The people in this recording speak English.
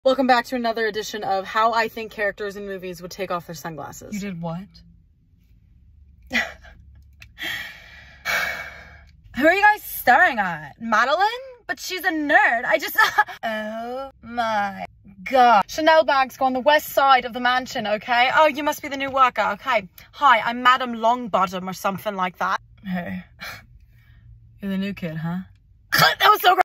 Welcome back to another edition of how I think characters in movies would take off their sunglasses. You did what? Who are you guys staring at? Madeline? But she's a nerd. Oh my god. Chanel bags go on the west side of the mansion, okay? Oh, you must be the new worker, okay? Hi, I'm Madam Longbottom or something like that. Hey. You're the new kid, huh? That was so great.